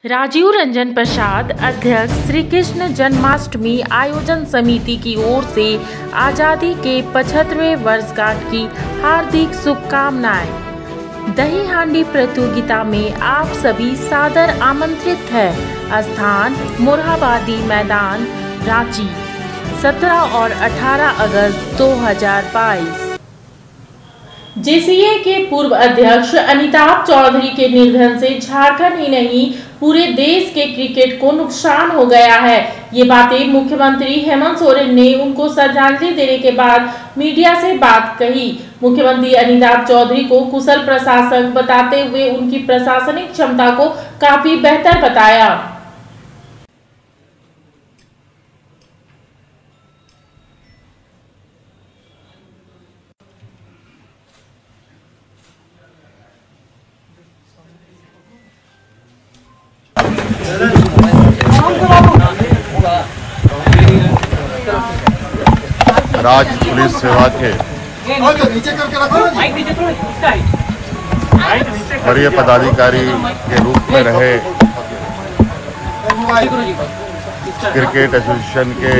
राजीव रंजन प्रसाद, अध्यक्ष, श्री कृष्ण जन्माष्टमी आयोजन समिति की ओर से आज़ादी के 75वें वर्षगांठ की हार्दिक शुभकामनाएं। दही हांडी प्रतियोगिता में आप सभी सादर आमंत्रित है। स्थान मोरहाबादी मैदान, रांची, 17 और 18 अगस्त 2022। जेसीए के पूर्व अध्यक्ष अमिताभ चौधरी के निधन से झारखंड ही नहीं पूरे देश के क्रिकेट को नुकसान हो गया है। ये बातें मुख्यमंत्री हेमंत सोरेन ने उनको श्रद्धांजलि देने के बाद मीडिया से बात कही। मुख्यमंत्री अमिताभ चौधरी को कुशल प्रशासक बताते हुए उनकी प्रशासनिक क्षमता को काफी बेहतर बताया। राज्य पुलिस सेवा के वरीय पदाधिकारी के रूप में रहे, क्रिकेट एसोसिएशन के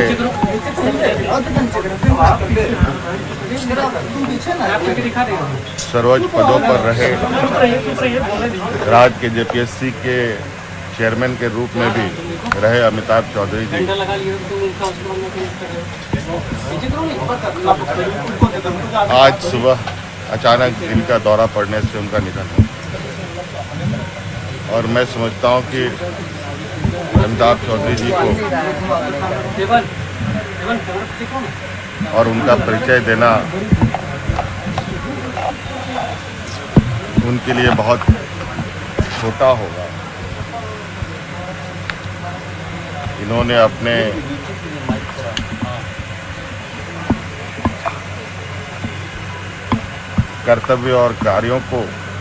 सर्वोच्च पदों पर रहे, राज्य के जेपीएससी के चेयरमैन के रूप में भी रहे अमिताभ चौधरी जी आज सुबह अचानक दिल का दौरा पड़ने से उनका निधन हुआ। और मैं समझता हूं कि अमिताभ चौधरी जी को और उनका परिचय देना उनके लिए बहुत छोटा होगा। इन्होंने अपने कर्तव्य और कार्यों को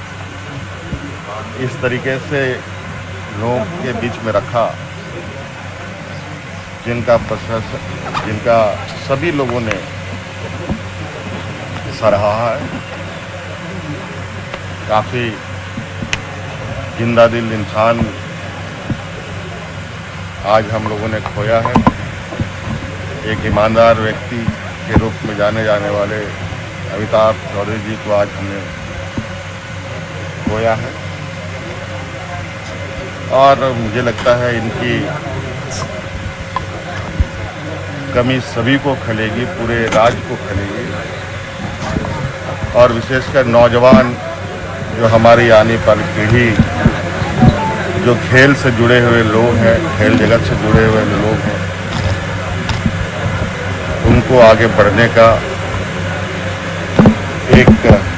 इस तरीके से लोगों के बीच में रखा, जिनका सभी लोगों ने सराहा है। काफ़ी जिंदा दिल इंसान आज हम लोगों ने खोया है। एक ईमानदार व्यक्ति के रूप में जाने जाने वाले अमिताभ चौधरी जी को आज हमने खोया है। और मुझे लगता है इनकी कमी सभी को खलेगी, पूरे राज्य को खलेगी। और विशेषकर नौजवान जो हमारी आने वाली पीढ़ी, जो खेल से जुड़े हुए लोग हैं, खेल जगत से जुड़े हुए लोग हैं, उनको आगे बढ़ने का एक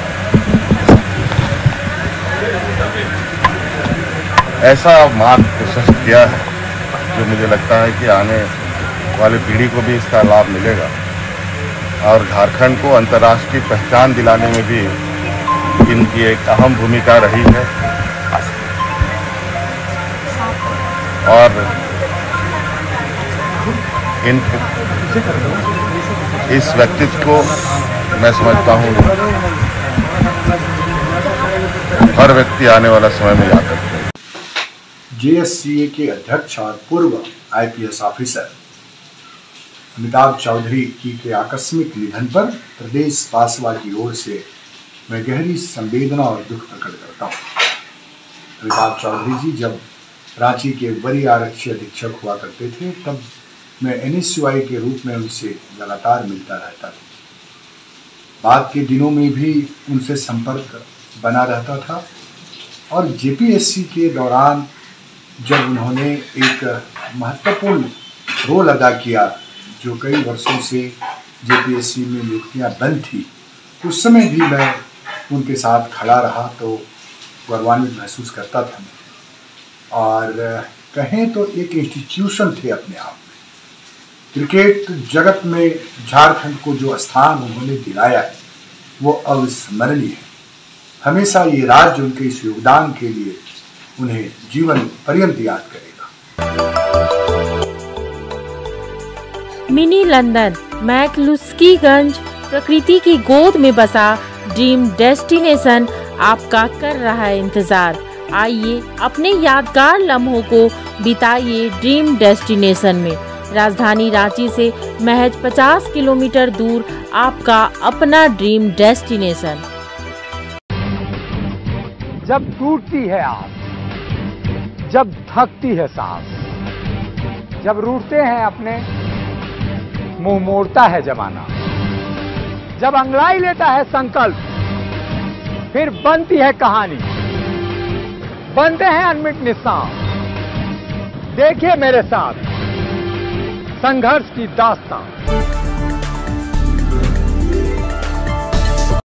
ऐसा मार्ग प्रशस्त किया है जो मुझे लगता है कि आने वाली पीढ़ी को भी इसका लाभ मिलेगा। और झारखंड को अंतर्राष्ट्रीय पहचान दिलाने में भी इनकी एक अहम भूमिका रही है। और इस व्यक्तित्व को मैं समझता हूँ हर व्यक्ति आने वाला समय में याद रखेगा। जेएससीए के अध्यक्ष और पूर्व आईपीएस ऑफिसर अमिताभ चौधरी जी के आकस्मिक निधन पर प्रदेश पासवा की ओर से मैं गहरी संवेदना और दुख प्रकट करता हूँ। अमिताभ चौधरी जी जब रांची के वरीय आरक्षी अधीक्षक हुआ करते थे, तब मैं एनएसयूआई के रूप में उनसे लगातार मिलता रहता था। बाद के दिनों में भी उनसे संपर्क बना रहता था। और जेपीएससी के दौरान जब उन्होंने एक महत्वपूर्ण रोल अदा किया, जो कई वर्षों से जेपीएससी में नियुक्तियां बंद थी, उस समय भी मैं उनके साथ खड़ा रहा तो गौरवान्वित महसूस करता था। और कहें तो एक इंस्टीट्यूशन थे अपने आप में। क्रिकेट जगत में झारखंड को जो स्थान उन्होंने दिलाया है वो अविस्मरणीय है। हमेशा ये राज्य उनके इस योगदान के लिए उन्हें जीवन पर्यंत याद करेगा। मिनी लंदन, मैक्लुस्कीगंज, प्रकृति की गोद में बसा ड्रीम डेस्टिनेशन आपका कर रहा है इंतजार। आइए अपने यादगार लम्हों को बिताइए ड्रीम डेस्टिनेशन में। राजधानी रांची से महज 50 किलोमीटर दूर आपका अपना ड्रीम डेस्टिनेशन। जब टूटती है आस, जब थकती है सांस, जब रूठते हैं अपने, मुंह मोड़ता है जमाना, जब अंगड़ाई लेता है संकल्प, फिर बनती है कहानी, बनते हैं अनमिट निशान। देखिए मेरे साथ संघर्ष की दास्तां।